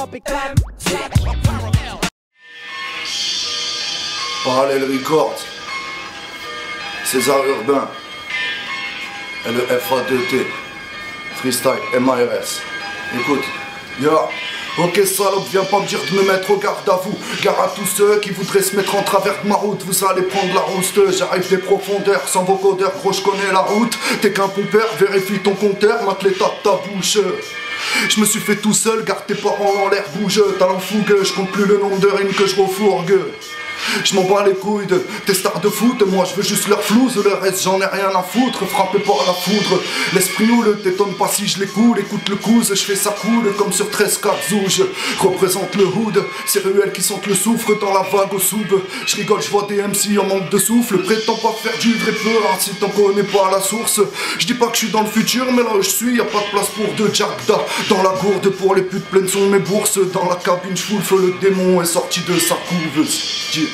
Parallèle Records, César Urbain, et le FA2T, Freestyle, MARS. Écoute, ok salope, viens pas me dire de me mettre au garde à vous. Gare à tous ceux qui voudraient se mettre en travers de ma route. Vous allez prendre la rouste, j'arrive des profondeurs. Sans vocodeur, gros je connais la route. T'es qu'un pompeur, vérifie ton compteur, mate l'état de ta bouche. Je me suis fait tout seul, garde tes parents en l'air, bouge. Talent fougue, je compte plus le nombre de rimes que je refourgue. Je m'en bats les couilles de tes stars de foot. Moi je veux juste leur flouze, le reste j'en ai rien à foutre. Frappé par la foudre, l'esprit houle. T'étonne pas si je les coule, écoute le couze. Je fais ça cool comme sur 13 où je représente le hood. Ces ruelles qui sentent le soufre dans la vague au soub. Je rigole, je vois des MC en manque de souffle. Prétends pas faire du vrai peu hein, si t'en connais pas la source. Je dis pas que je suis dans le futur, mais là où je suis y'a pas de place pour deux Jackda. Dans la gourde pour les putes pleines sont mes bourses. Dans la cabine je le démon est sorti de sa couveuse.